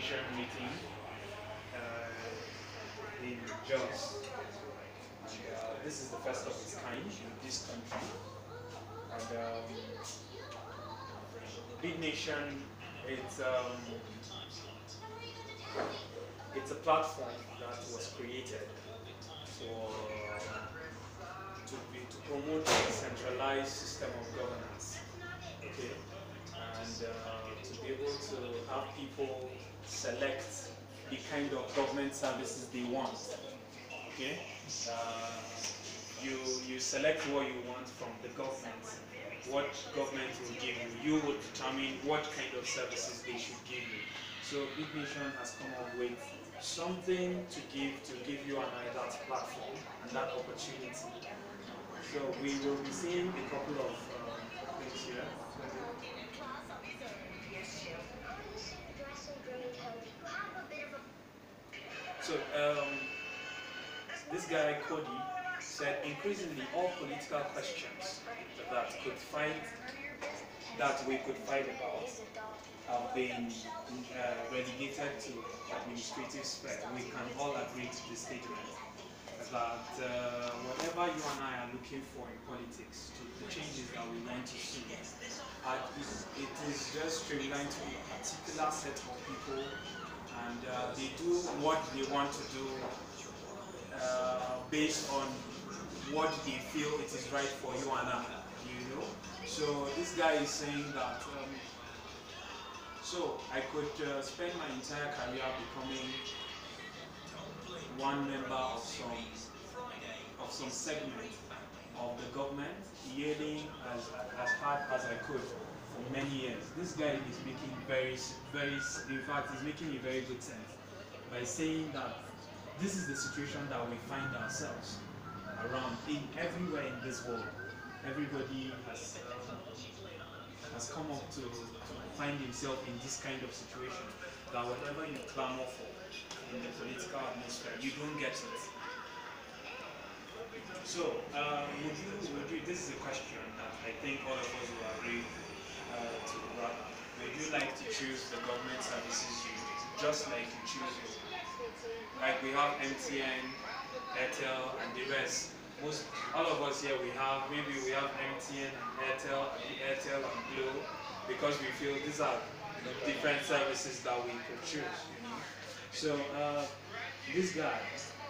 Nation meeting in Jos. And this is the first of its kind in this country. And Big Nation, it's um, it's a platform that was created for to promote a centralized system of governance. Okay, and to be able to have people select the kind of government services they want. Okay, uh, you select what you want from the government. What government will give you, you will determine what kind of services they should give you. So Big Nation has come up with something to give you and I that platform and that opportunity. So we will be seeing a couple of things here. So this guy Cody said increasingly all political questions that could fight that we could fight about have been relegated to administrative sphere. We can all agree to this statement that whatever you and I are looking for in politics, to the changes that we want to see, it is just streamlined to a particular set of people, and they do what they want to do based on what they feel it is right for you and I, you know. So this guy is saying that, so I could spend my entire career becoming one member of some segment of the government, yielding as hard as I could for many years. This guy is making in fact, he's making a very good sense by saying that this is the situation that we find ourselves around everywhere in this world. Everybody has come up to find himself in this kind of situation, that whatever you clamor for in the political atmosphere, you don't get it. So, this is a question that I think all of us will agree to rather. Would you like to choose the government services just like you choose your, like we have MTN, Airtel, and the rest. All of us here, maybe we have MTN and Airtel and Glo, because we feel these are the different services that we could choose. So this guy,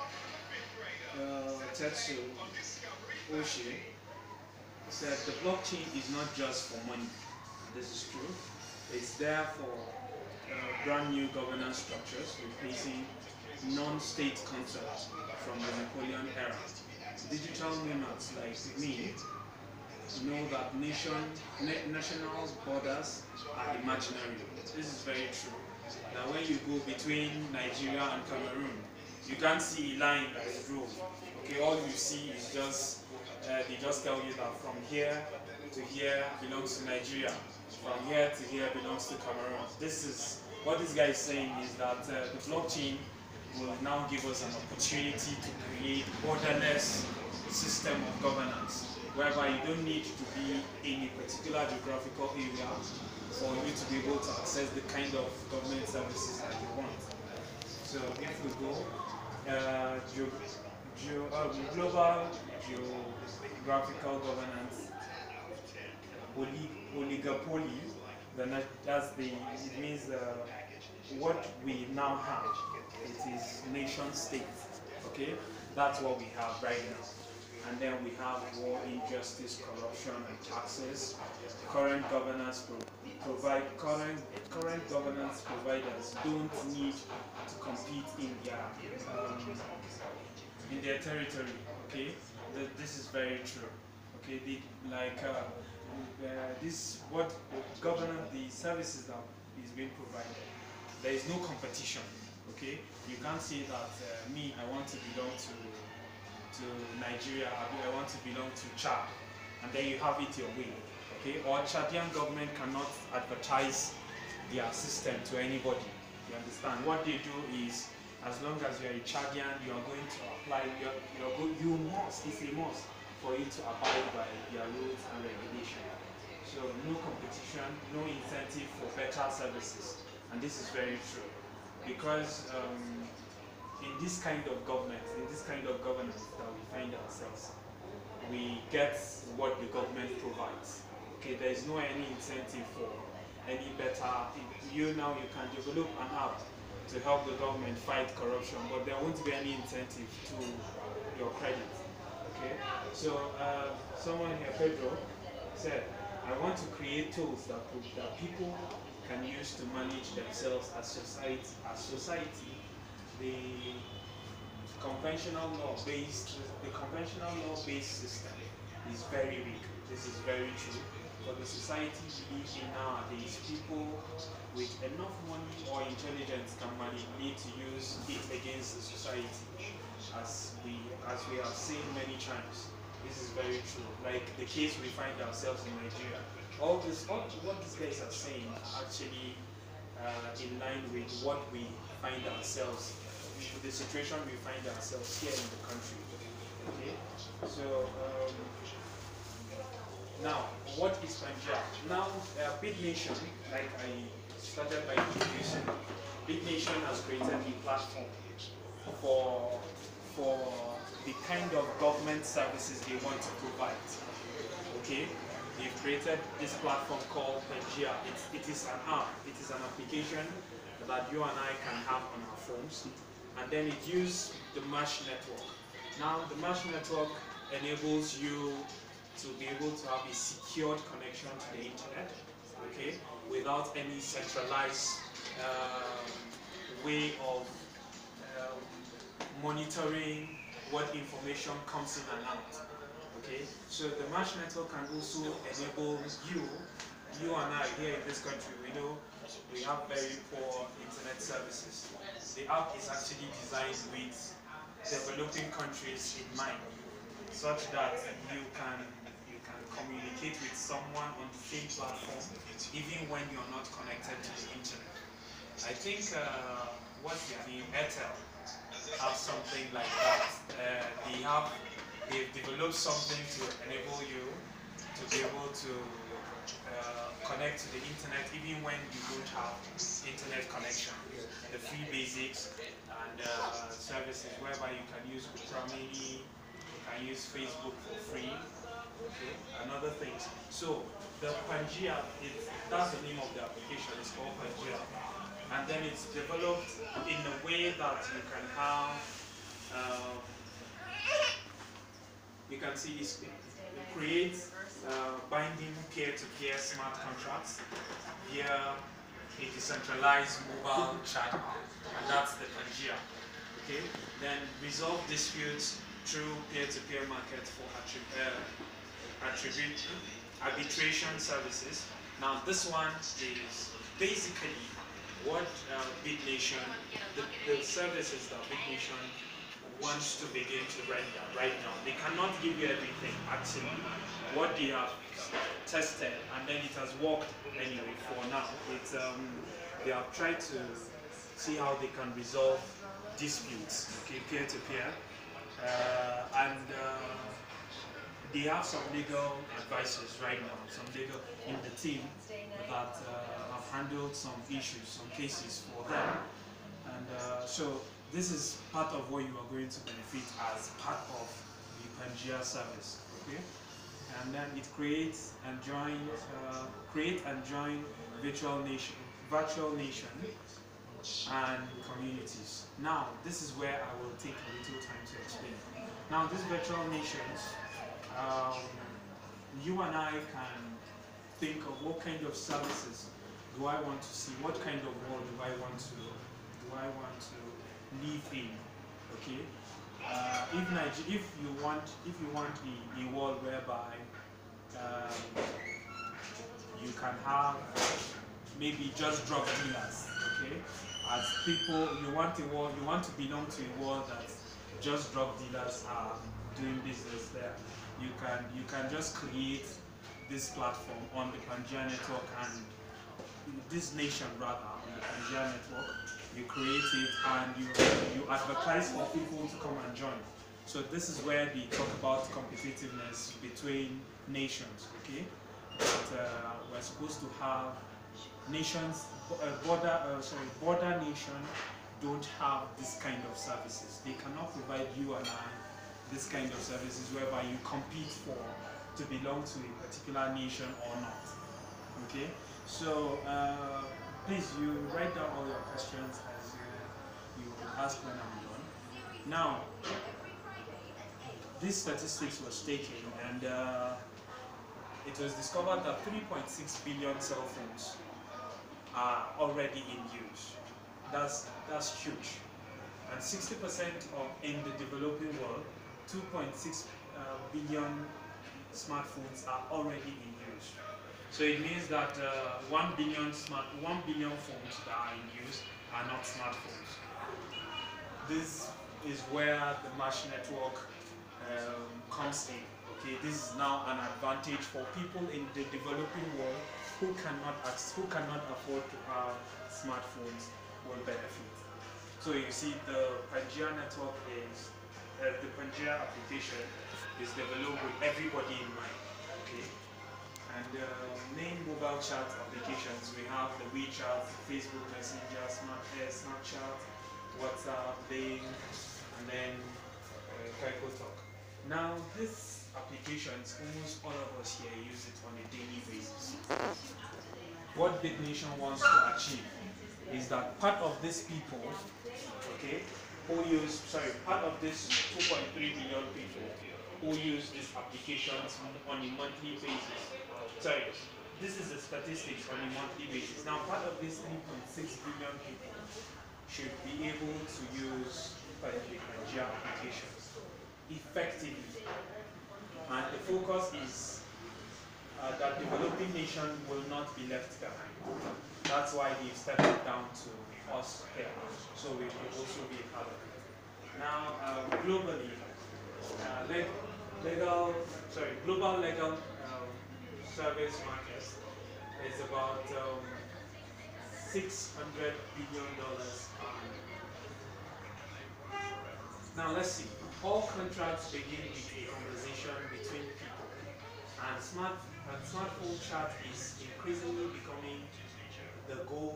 Tetsu Oshie, said the blockchain is not just for money. This is true. It's there for brand new governance structures, replacing non-state concepts from the Napoleon era. Digital nomads like me know that national borders are imaginary. This is very true. Now when you go between Nigeria and Cameroon, you can't see a line that is drawn. Okay, all you see is just, they just tell you that from here to here belongs to Nigeria, from here to here belongs to Cameroon. This is, what this guy is saying is that the blockchain will now give us an opportunity to create borderless system of governance, whereby you don't need to be in a particular geographical area for you to be able to access the kind of government services that you want. So if we go, global geographical governance, oligopoly, it means what we now have, it is nation state, okay? That's what we have right now. And then we have war, injustice, corruption, and taxes. Current governance current governance providers don't need to compete in their territory. Okay, this is very true. Okay, what governance, the services that is being provided, there is no competition. Okay, you can't say that me, I want to belong to Nigeria, I want to belong to Chad, and then you have it your way. Okay, or Chadian government cannot advertise their system to anybody. You understand? What they do is, as long as you are a Chadian, you are going to apply. You must. It's a must for you to abide by their rules and regulation. So no competition, no incentive for better services, and this is very true. because in this kind of government, in this kind of governance that we find ourselves, we get what the government provides. Okay, there is no any incentive for any better. You now you can develop an app to help the government fight corruption, but there won't be any incentive to your credit. Okay, so someone here, Pedro, said, I want to create tools that people can use to manage themselves as society. The conventional law-based system is very weak. This is very true. For the society we live in nowadays, people with enough money or intelligence can manipulate to use it against the society, as we have seen many times. This is very true. Like the case we find ourselves in Nigeria. All what these guys are saying are actually in line with what we find ourselves, the situation we find ourselves here in the country. Okay, so now what is Punjab? Now, Big Nation, like I started by introducing, Big Nation has created a platform for the kind of government services they want to provide. Okay, they've created this platform called Pangea. It is an app, it is an application that you and I can have on our phones, and then it uses the mesh network. Now the mesh network enables you to be able to have a secured connection to the internet, okay, without any centralized way of monitoring what information comes in and out. Okay, so the mesh network can also enable you and I here in this country. We know we have very poor internet services. The app is actually designed with developing countries in mind, such that you can communicate with someone on the same platform even when you're not connected to the internet. I think what's the name, Airtel have something like that. They've developed something to enable you to be able to connect to the internet even when you don't have internet connection. The free basics and services whereby you can use Opera Mini, you can use Facebook for free, okay, and other things. So the Pangea, that's the name of the application, it's called Pangea. And then it's developed in a way that you can have, you can see it creates binding peer-to-peer smart contracts via a decentralized mobile chat app, and that's the Pangea. Okay, then resolve disputes through peer-to-peer market for arbitration services. Now this one is basically what Big Nation, the services that Big Nation wants to begin to render right now. They cannot give you everything actually. What they have tested, and then it has worked anyway for now. They have tried to see how they can resolve disputes, okay, peer-to-peer, and they have some legal advisors right now, some legal in the team that have handled some issues, some cases for them, and so this is part of what you are going to benefit as part of the Pangea service, okay? And then it creates and joins, virtual nation and communities. Now, this is where I will take a little time to explain. Now, these virtual nations, you and I can think of what kind of services do I want to see, what kind of world do I want to live in, okay? If you want a world whereby you can have maybe just drug dealers, okay? As people, you want to belong to a world that just drug dealers are doing business there. You can just create this platform on the Pangea network, and this nation rather on the Pangea network. You create it and you advertise for people to come and join. So this is where they talk about competitiveness between nations, okay? That we're supposed to have nations, border nation don't have this kind of services. They cannot provide you and I this kind of services whereby you compete for to belong to a particular nation or not. Okay, so please you write down all your questions as you will ask when I'm done. Now, these statistics was taken, and it was discovered that 3.6 billion cell phones are already in use. That's huge. And 60% of in the developing world, 2.6 billion smartphones are already in use. So it means that 1 billion phones that are in use are not smartphones. This is where the mesh network comes in. Okay, this is now an advantage for people in the developing world who cannot afford to have smartphones will benefit. So you see, the Pangea network is the Pangea application is developed with everybody in mind. Okay, and main mobile chat applications we have the WeChat, Facebook Messenger, Snapchat, WhatsApp, Bing, and then KaikaoTalk. Now, these applications, almost all of us here use it on a daily basis. What Bit Nation wants to achieve is that part of these people, okay, part of this 2.3 billion people who use these applications on a monthly basis. Sorry, this is the statistics on a monthly basis. Now, part of these 3.6 billion people should be able to use the Pangea applications effectively. And the focus is that developing nation will not be left behind. That's why they've stepped it down to us here, so we will also be a part of it. Now, globally, global legal service market is about $600 billion. Now let's see. All contracts begin with a conversation between people, and smartphone chat is increasingly becoming the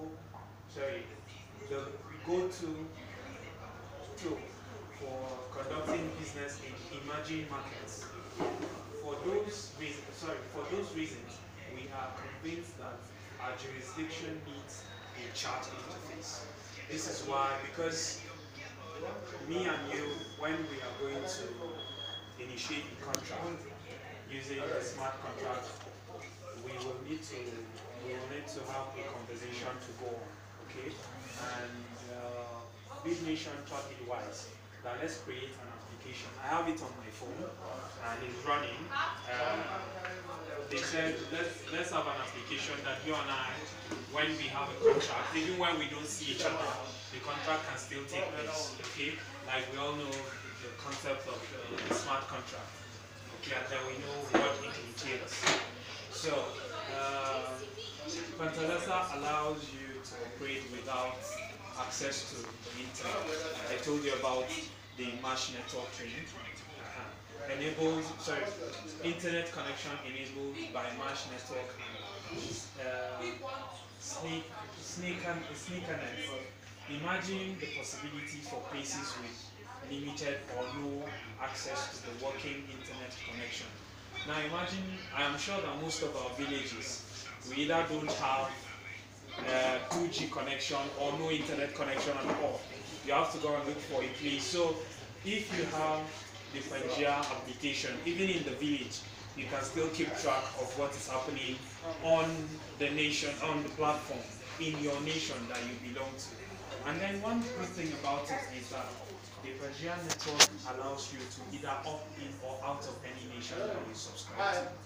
go-to tool for conducting business in emerging markets. For those reasons, we are convinced that our jurisdiction needs a chat interface. This is why, because me and you, when we are going to initiate a contract using a smart contract, we will need to have a conversation to go on, okay? And Bit Nation thought it wise that let's create an application. I have it on my phone and it's running. They said let's have an application that you and I, when we have a contract, even when we don't see each other, the contract can still take place. Okay, like we all know the concept of the smart contract. Okay, and then we know what it entails. So Panthalassa allows you to operate without access to the internet. I told you about the mesh network training. Internet connection enabled by mesh network and sneakernet. Imagine the possibility for places with limited or no access to the working internet connection. Now imagine, I am sure that most of our villages, we either don't have 2G connection or no internet connection at all. You have to go and look for a place. So if you have the Pangea application, even in the village, you can still keep track of what is happening on the nation, on the platform, in your nation that you belong to. And then one good thing about it is that the Pangea network allows you to either opt in or out of any nation that you subscribe to.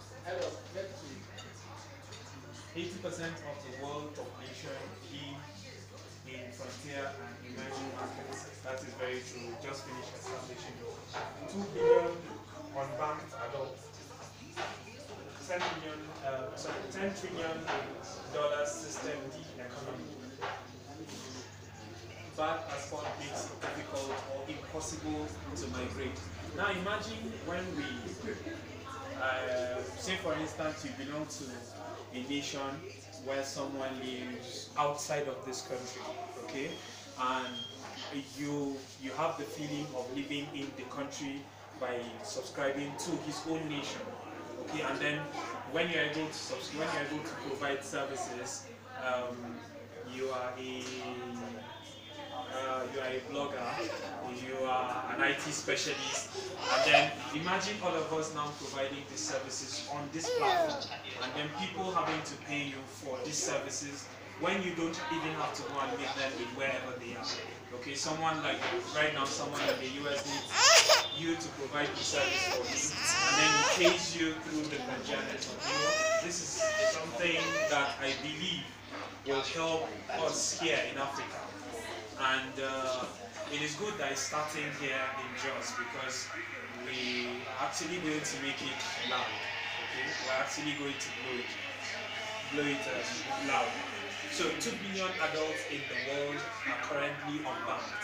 80% of the world population live in frontier and emerging markets. That is very true. Just finished establishing 2 billion unbanked adults, $10 trillion system D economy. Bad passport makes it difficult or impossible to migrate. Now imagine when we, say for instance, you belong to a nation where someone lives outside of this country, okay? and you have the feeling of living in the country by subscribing to his own nation. Okay, and then when you're able to provide services, um, you are a blogger, you are an IT specialist, and then imagine all of us now providing these services on this platform, and then people having to pay you for these services when you don't even have to go and meet them in wherever they are. Okay, someone like right now, someone in the US needs you to provide the service for him, and then he pays you through the Nigerian network. You know, this is something that I believe will help us here in Africa. And it is good that it's starting here in Jos, because we are actually going to make it loud. Okay, we're actually going to blow it loud. So 2 billion adults in the world are currently unbanked.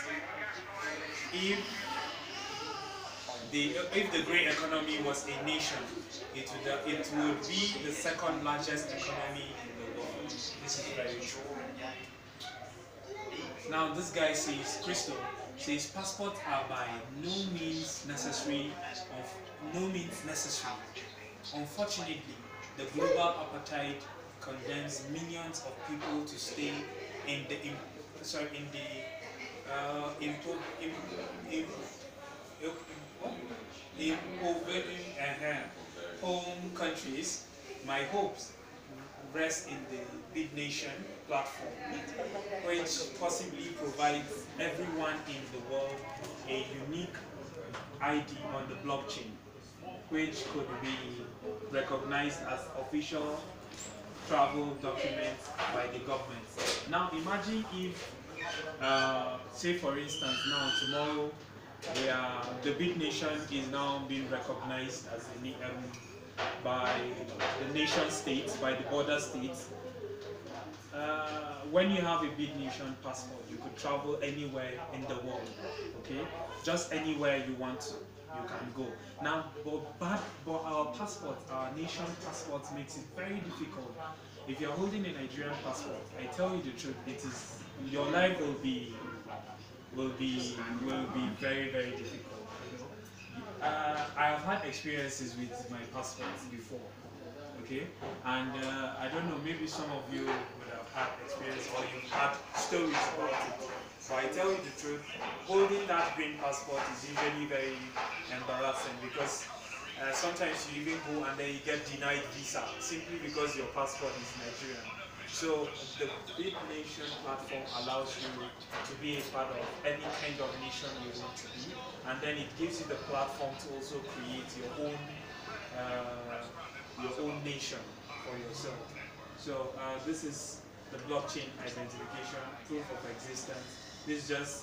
If the grey economy was a nation, it would be the second largest economy in the world. This is very true. Now this guy says, Crystal says, passports are by no means necessary. Unfortunately, the global apartheid condemns millions of people to stay in the home countries. My hopes rest in the Big Nation platform, which possibly provides everyone in the world a unique ID on the blockchain, which could be recognized as official travel documents by the government. Now imagine if, say for instance, now tomorrow, the Big Nation is now being recognized as by the nation states, by the border states. When you have a Big Nation passport, you could travel anywhere in the world, okay? Just anywhere you want to, you can go. Now, but our passport, our nation passport makes it very difficult. If you're holding a Nigerian passport, I tell you the truth, your life will be very, very difficult. I have had experiences with my passports before, okay? And I don't know, maybe some of you would have had experience or you've had stories about it. So I tell you the truth, holding that green passport is usually very embarrassing, because sometimes you even go and then you get denied visa simply because your passport is Nigerian. So the Big Nation platform allows you to be a part of any kind of nation you want to be, and then it gives you the platform to also create your own nation for yourself. So this is the blockchain identification, proof of existence. This is just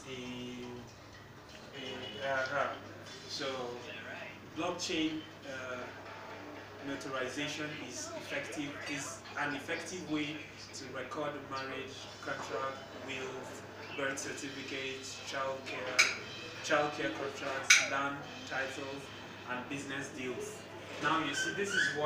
so blockchain notarization is an effective way to record marriage, contract, wills, birth certificates, childcare contracts, land titles, and business deals. Now you see,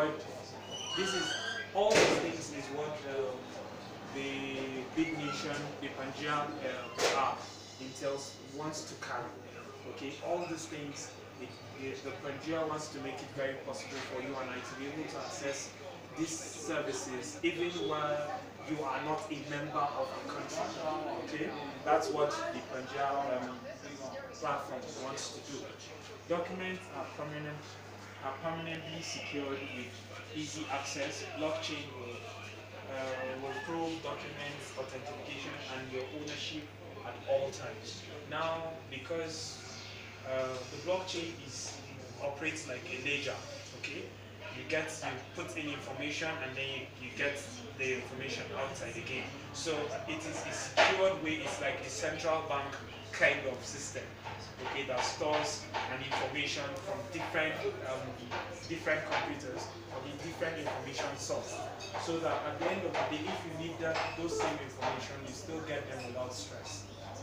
all these things is what the Big Nation, the Punjab entails, wants to carry. Okay, all these things, the Punjab wants to make it very possible for you and I to be able to access these services even while you are not a member of the country. Okay, that's what the Punjab platform wants to do. Documents are permanently secured with easy access. Blockchain will prove documents authentication and your ownership at all times. Now, because the blockchain operates like a ledger, okay? You put in information and then you get the information outside again. So it is a secured way. It's like a central bank kind of system, okay, that stores an information from different computers or the different information source, so that at the end of the day, if you need those same information, you still get them without stress.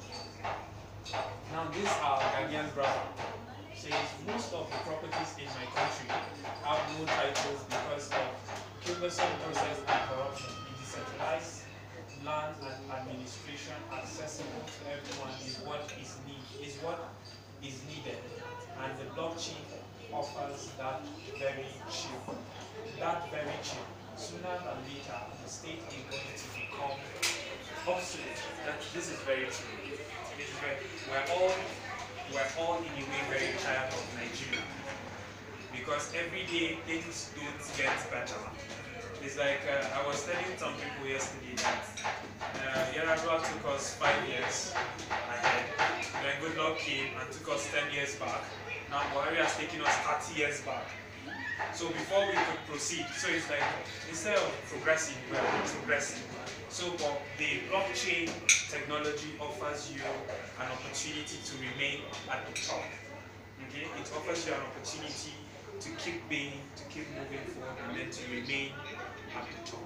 Now this our Ghanaian brother says most of the properties in my country have no titles because of cumbersome process and corruption. The decentralized land and administration accessible to everyone is very true. This is very, we're all in a way very tired of Nigeria because every day things don't get better. It's like I was telling some people yesterday that Yar'Adua took us 5 years ahead, then Goodluck came and took us 10 years back. Now Buhari has taken us 30 years back. So before we could proceed, so it's like instead of progressing, we are progressing. So but the blockchain technology offers you an opportunity to remain at the top. Okay? It offers you an opportunity to keep being, to keep moving forward, and then to remain at the top.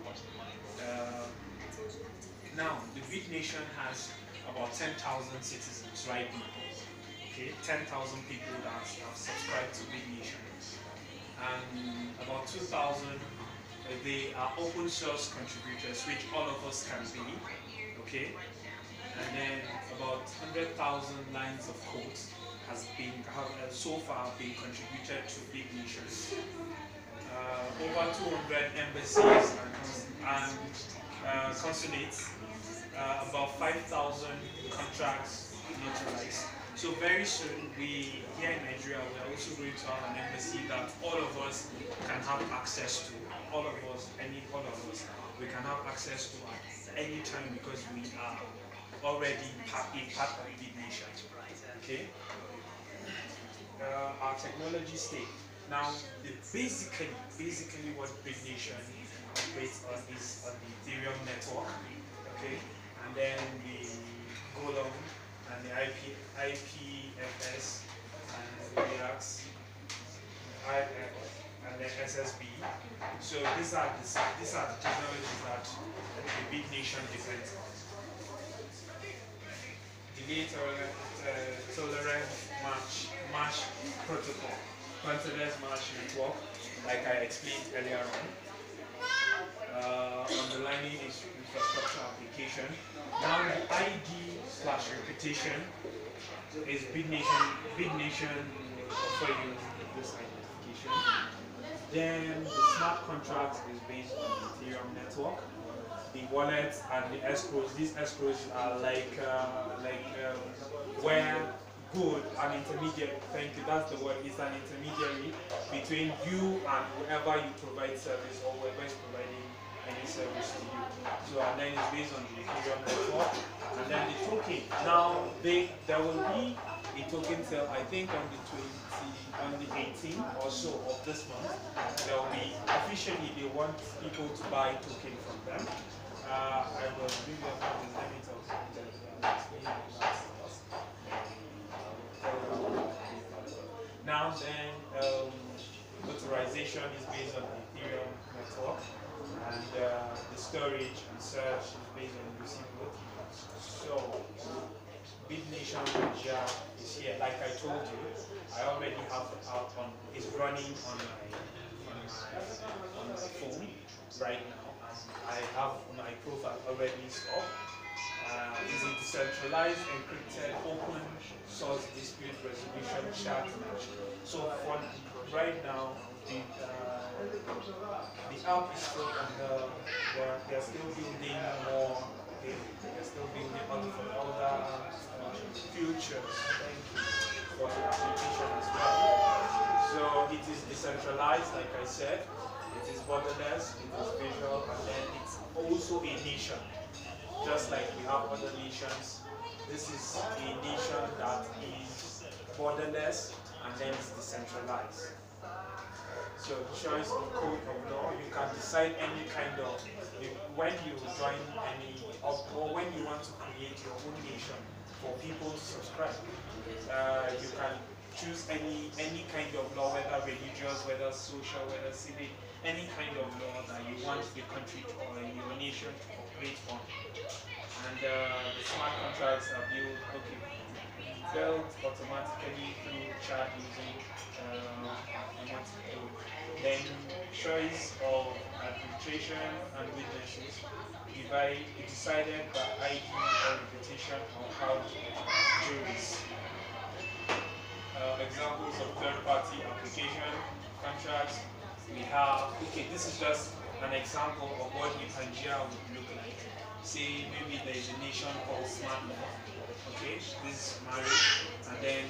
Now, the Bit Nation has about 10,000 citizens right now. Okay, 10,000 people that have subscribed to Bit Nation, and about 2,000 they are open source contributors, which all of us can be. Okay, and then about 100,000 lines of code has been so far been contributed to Bit Nation. Over 200 embassies and consulates, about 5,000 contracts notarized. So very soon, we here in Nigeria, we are also going to have an embassy that all of us can have access to. All of us, we can have access to at any time because we are already a part of Bit Nation. Okay. Our technology stake. Now, basically what Bit Nation operates on is on the Ethereum network, okay, and then the Golem and the IPFS and the Relax, and the SSB. So these are the technologies that the Bit Nation depends on. Delay tolerant match protocol, contactless match network, like I explained earlier on. Underlining is infrastructure application. Now the ID/reputation is Bit Nation offer you this identification. Then the smart contract is based on the Ethereum network. The wallets and the escrows. These escrows are where good, an intermediary, thank you, that's the word, is an intermediary between you and whoever you provide service or whoever is providing any service to you. So, and then it's based on the Ethereum network. And then the token. Now, there will be a token sale, I think on the 18th or so of this month. There will be, officially, they want people to buy token from them. I will give you a limit of now then, authorization is based on the Ethereum network, and the storage and search is based on the Lucid. So, Bit Nation Nigeria is here. Like I told you, I already have the app on. It's running on my phone right now. I have my profile already installed. Is a decentralized, encrypted, open source dispute resolution chat match. So for right now, the app is still under, they're still building more, they're still building other features for the application as well. So it is decentralized, like I said, it is borderless, it is visual, and then it's also a nation. Just like we have other nations, this is a nation that is borderless and then it's decentralized. So choice of code of law, you can decide any kind of, when you join any, or when you want to create your own nation for people to subscribe, you can choose any kind of law, whether religious, whether social, whether civic, any kind of law that you want the country or your nation to operate on. And the smart contracts are built automatically through chat using automatic code. Then choice of arbitration and witnesses. It decided by ID or reputation on how to juries. Examples of third-party application contracts. We have, okay, this is just an example of what a Pangea would look like. say maybe there is a nation called Smart North, okay, this is marriage, and then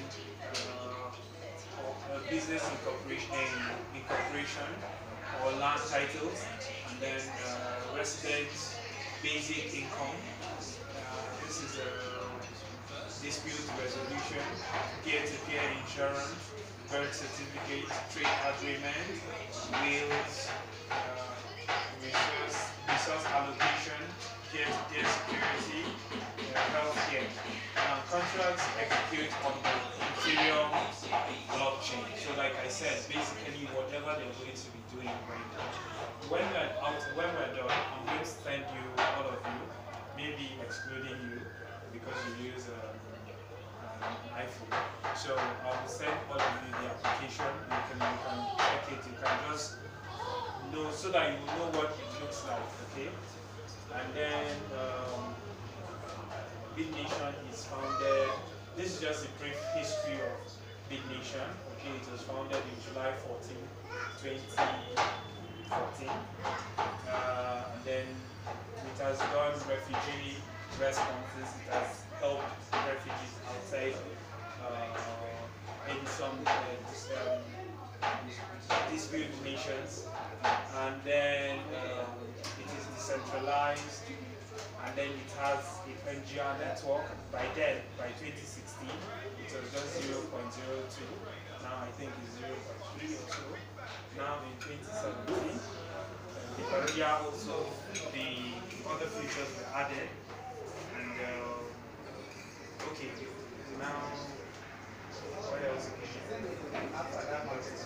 business incorporation or land titles, and then residence basic income. This is a dispute resolution, peer-to-peer insurance, birth certificate, trade agreement, wills, resource allocation, peer-to-peer security, healthcare. Contracts execute on the Ethereum blockchain. So like I said, basically whatever they're going to be doing right now. When we're done, I'm going to send you, all of you, maybe excluding you, because you use an iPhone. So I will send all of you the application. You can check it. You can just know so that you know what it looks like. Okay. And then BitNation is founded. This is just a brief history of BitNation. Okay, it was founded in July 14, 2014. And then it has done refugee responses. It has helped refugees outside in some dispute nations. And then it is decentralized. And then it has a Pangea network. By then, by 2016, it was just 0.02. Now I think it's 0.3 or so. Now in 2017, the Pangea also, the other features were added. And okay, now what else? After that,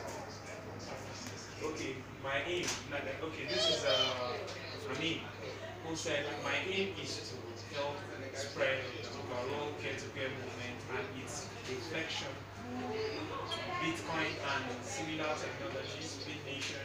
okay, my aim. Okay, this is Amin, who said my aim is to help spread the overall peer-to-peer movement and its reflection. Bitcoin and similar technologies, BitNation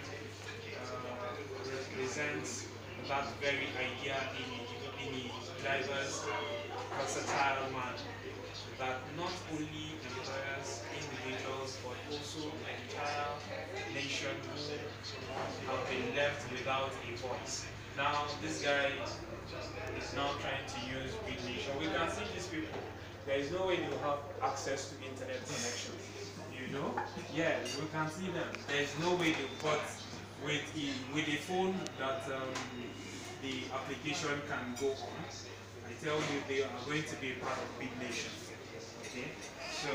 represents that very idea in a diverse, versatile manner that not only empowers individuals but also entire nation who have been left without a voice. Now this guy is now trying to use BitNation. We can see these people. There is no way they will have access to internet connection. You know? Yeah, we can see them. There is no way they, but with a phone that the application can go on, I tell you they are going to be part of BitNation. Okay? So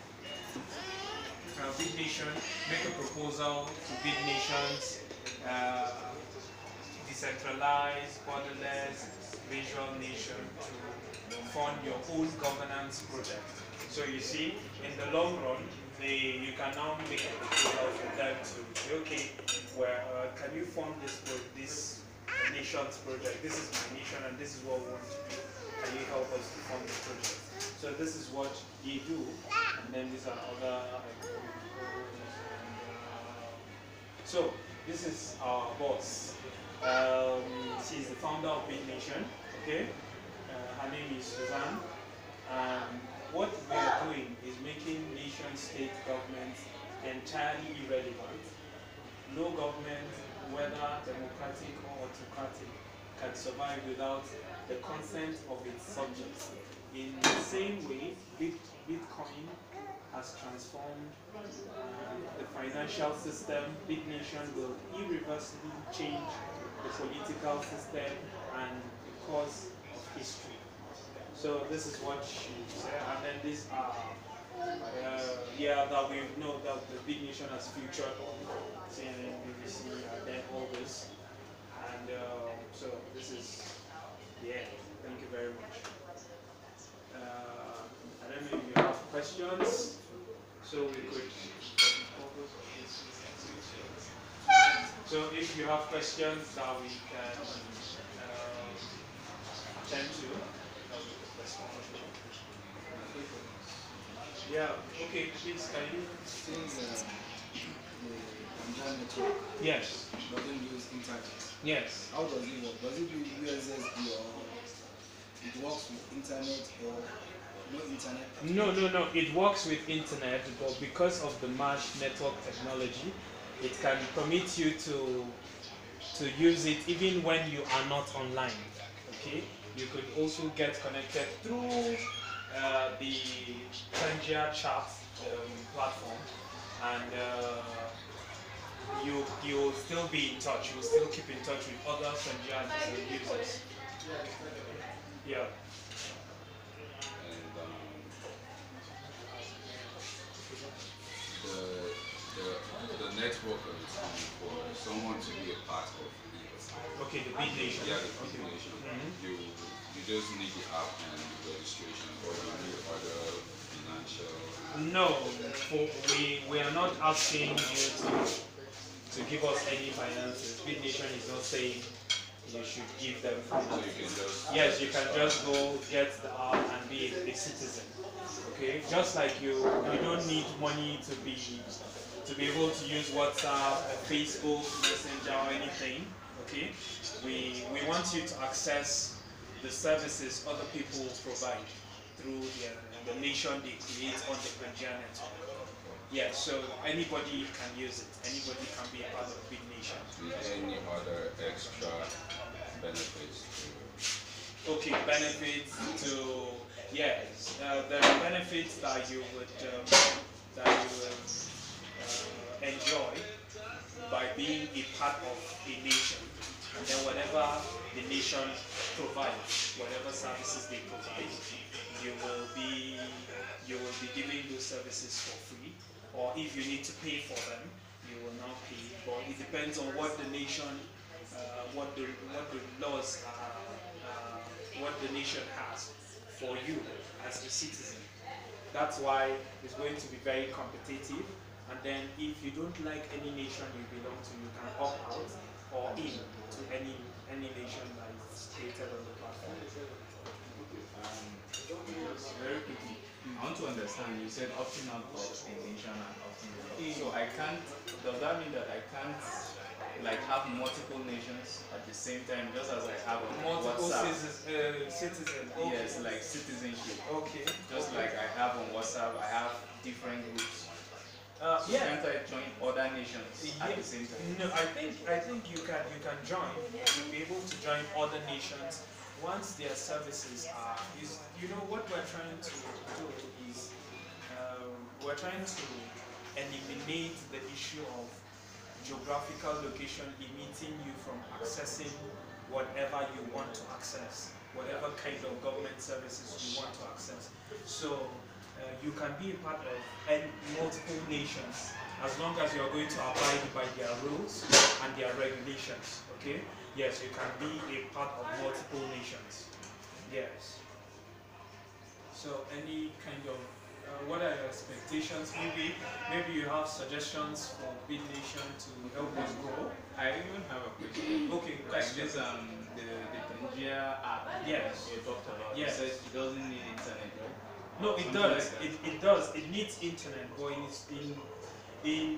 BitNation, make a proposal to BitNation's decentralized, borderless, visual nation to fund your own governance project. So you see, in the long run, you can now make a proposal for them to say, okay, can you fund this nation's project? This is my nation and this is what we want to do. Can you help us to fund the project? So this is what they do, and then these are other so this is our boss. She's the founder of BitNation. Okay, her name is Suzanne. What we are doing is making nation-state governments entirely irrelevant. No government, whether democratic or autocratic, can survive without the consent of its subjects. In the same way, Bitcoin has transformed the financial system. BitNation will irreversibly change the political system and the course of history. So this is what she said, and then these are that we know that the BitNation has featured on CNN, BBC, and then all this. And so this is, yeah, thank you very much. I don't know if you have questions, so we could so if you have questions that we can attend to, that we could respond to. Yeah, okay, please, can you? Since the network yes. doesn't use internet, Yes. how does it work? Does it do USSD or it works with internet or no internet? No. It works with internet, but because of the mesh network technology, it can permit you to use it even when you are not online. Okay, you could also get connected through the Tangia chat platform, and you'll still be in touch. You'll still keep in touch with other Tangia users. Yeah. And the, the network is for someone to be a part of it. Okay, the big nation. Yeah, the Okay. combination. Mhm. You just need the app and the registration, or you need other financial. No, we are not asking you to give us any finances. Big Nation is not saying you should give them So you finances. can just Yes, you can just go get the app and be a citizen. Okay, just like you don't need money to be able to use WhatsApp, Facebook, Messenger, or anything. Okay, we want you to access the services other people provide through the nation they create on the Pangea network. Yeah, so anybody can use it. Anybody can be a part of Big Nation. any other extra benefits. Okay, benefits to yes, there are benefits that you would enjoy by being a part of a nation, and then whatever the nation provides, whatever services they provide, you will be you will be giving those services for free, or if you need to pay for them, you will not pay. But it depends on what the nation, what the laws are, what the nation has for you as a citizen. That's why it's going to be very competitive. And then if you don't like any nation you belong to, you can opt out or in to any nation that is created on the platform. Very quickly, I want to understand. You said opting out of a nation and opting out. So I can't. Does that mean that I can't like have multiple nations at the same time, just as I have on Multiple WhatsApp? citizen. Okay. Yes, like citizenship. Okay. Just like I have on WhatsApp, I have different groups. So Yeah. can't I join other nations at the same time? No, I think you can join. You'll be able to join other nations once their services are. Is you know what we're trying to do is we're trying to eliminate the issue of geographical location limiting you from accessing whatever you want to access, whatever kind of government services you want to access. So you can be a part of multiple nations as long as you are going to abide by their rules and their regulations. Okay? Yes, you can be a part of multiple nations. Yes. So any kind of what are your expectations? Maybe you have suggestions for Big Nation to help us grow. I even have a question. Okay, Like question. this the Pangea app Yes. you talked about. Yes. You said it doesn't need internet, right? No, it Something does. like that. It does. It needs internet, but in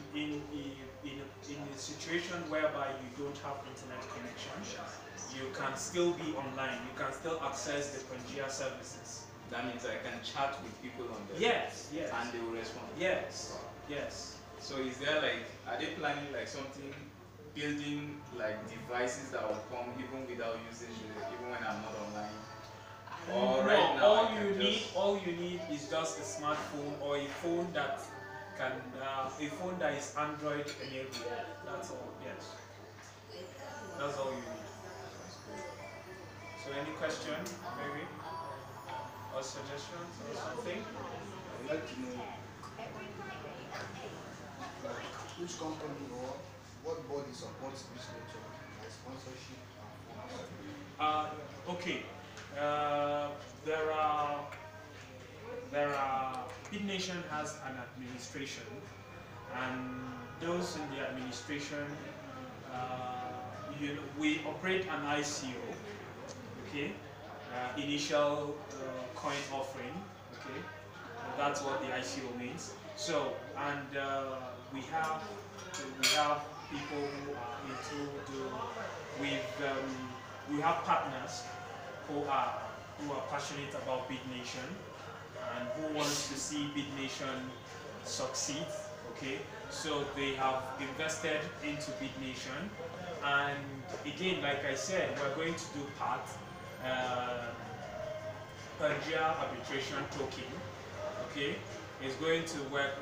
a situation whereby you don't have internet connection, you can still be online. You can still access the Pangea services. That means I can chat with people on there. Yes. Yes. And they will respond. Yes. Yes. So is there like, are they planning like something, building like devices that will come even without using even when I'm not online? Or No, right now all I can all you need is just a smartphone or a phone that can a phone that is Android enabled. That's all. Yes, that's all you need. So any question, maybe, or suggestions or something? I'd like to know which company or what body supports this nature, like sponsorship and Okay. There are Big Nation has an administration, and those in the administration, we operate an ICO. Okay, initial coin offering. Okay, that's what the ICO means. So, and we have people who are we have partners who are passionate about Big Nation and who wants to see Big Nation succeed. Okay, so they have invested into Big Nation, and again, like I said, we're going to do part Pangea arbitration token. Okay, is going to work.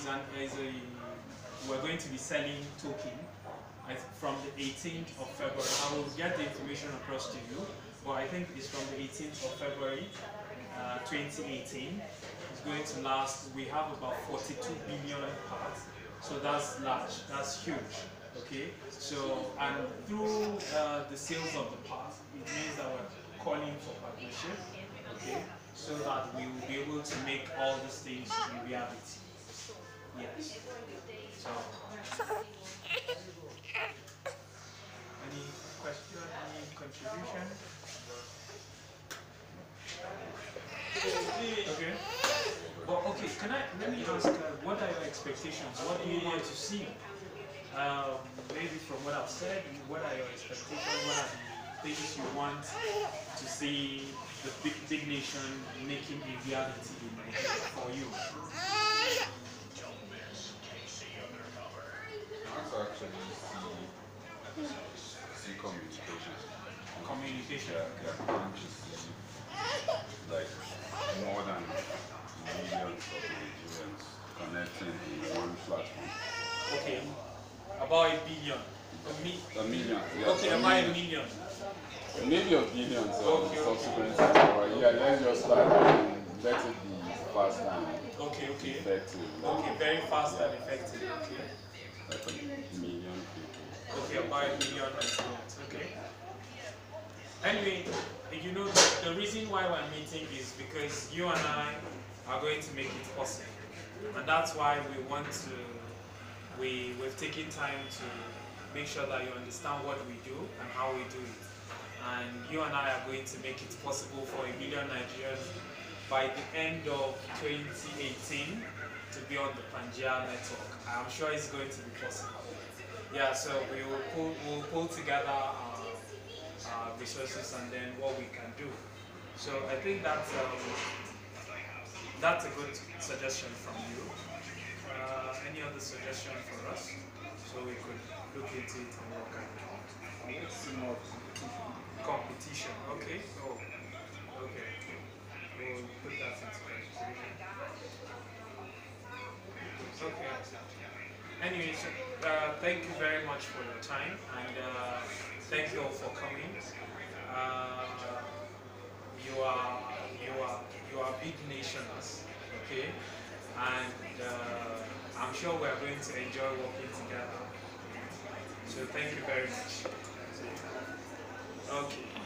We're going to be selling token from the 18th of February. I will get the information across to you, but I think it's from the 18th of February 2018. It's going to last. We have about 42 billion parts, so that's large, that's huge. Okay, so and through the sales of the parts, it means that we're calling for partnership. Okay, so that we will be able to make all these things a reality. Yes. So, any question, any contribution? Okay. Well, okay. Let me ask? What are your expectations? What do you want to see? Maybe from what I've said, what are your expectations? What are the things you want to see the big nation making a reality in Nigeria for you? That's actually see communication. Communication. Yeah, can't just see like more than millions of Nigerians connecting in one platform. Okay. About a billion. A million. Yeah, Okay, about a million. Maybe of billions Okay, subsequent. Yeah, let's just start and let it be fast and Okay. effective. Okay, very fast and effective. Okay. Like a million people. Okay, about a million Nigerians. Okay. Anyway, you know, the reason why we're meeting is because you and I are going to make it possible. And that's why we want to, we've taken time to make sure that you understand what we do and how we do it. And you and I are going to make it possible for a million Nigerians by the end of 2018 to be on the Pangea network. I'm sure it's going to be possible. Yeah, so we'll pull together our resources and then what we can do. So I think that's a good suggestion from you. Any other suggestion for us? So we could look into it and work on it. Let's see more Competition, okay? Oh, okay. We'll put that into consideration. Okay. Anyway, so, thank you very much for your time and thank you all for coming. You are big nationals, okay? And I'm sure we are going to enjoy working together. So thank you very much. Okay.